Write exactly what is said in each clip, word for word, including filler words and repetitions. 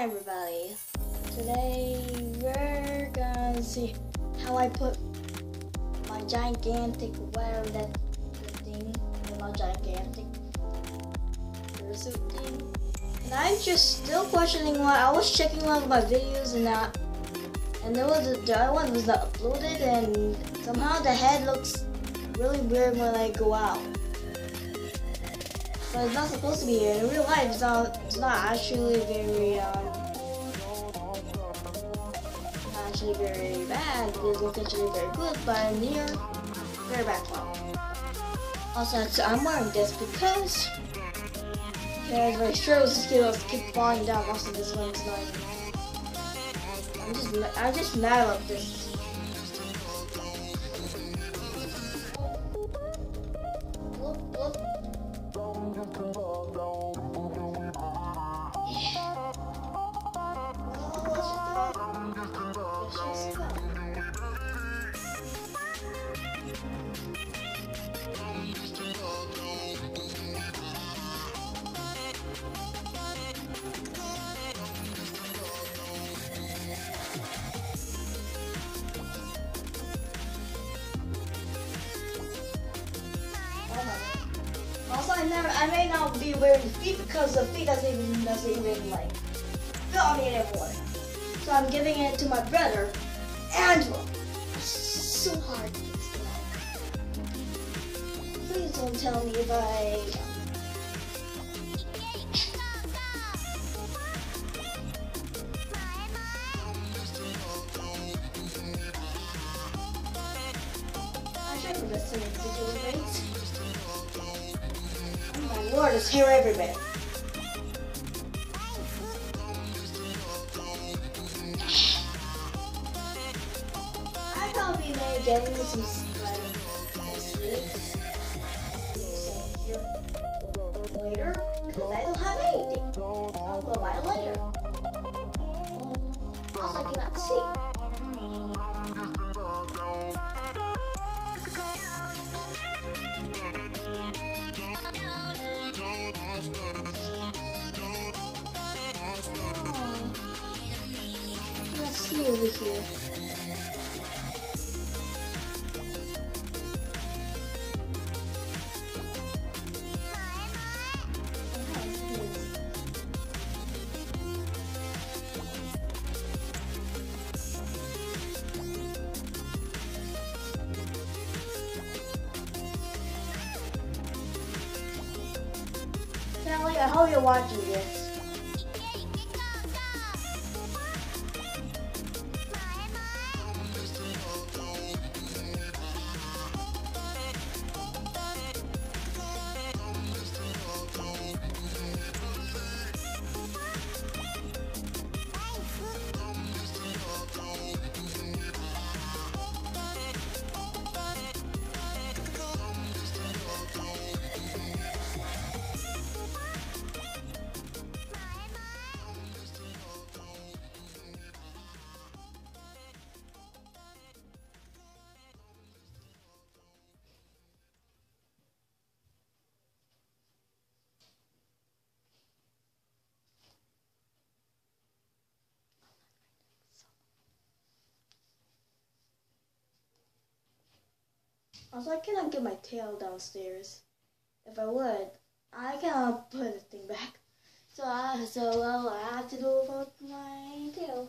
Hi everybody. Today we're gonna see how I put my gigantic, whatever that thing, not gigantic, fursuit thing. And I'm just still questioning why. I was checking one of my videos and that, and there was a, the other one was not uploaded, and somehow the head looks really weird when I go out. But it's not supposed to be here. In real life, it's not, it's not actually very, um, not actually very bad. It looks actually very good, but in here, very bad clown. Also, so I'm wearing this because, because my shirt was just gonna keep falling down. Also, this one is not. I'm just, I'm just mad about this. Look, look. Also, I never, I may not be wearing feet because the feet doesn't even, doesn't even like fit on me anymore. So I'm giving it to my brother, Angela. It's so hard. Please don't tell me if I. I should have listened to the rates. My lord, there's hair everywhere. I thought we may getting some like sleep later because I don't have anything. I'll go buy it later. Also, I cannot see. Let's see over here. Sally, I hope you're watching this. Also, I cannot get my tail downstairs. If I would, I cannot put the thing back. So, I, so all I have to do about my tail.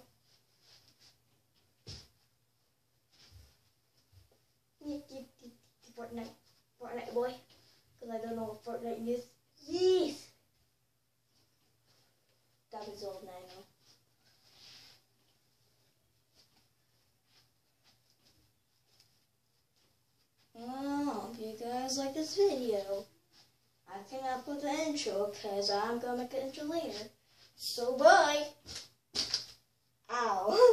Fortnite, Fortnite boy, because I don't know what Fortnite is. Yes, that is old now. I know. Well, hope you guys like this video. I cannot put the intro because I'm gonna make an intro later. So bye. Ow.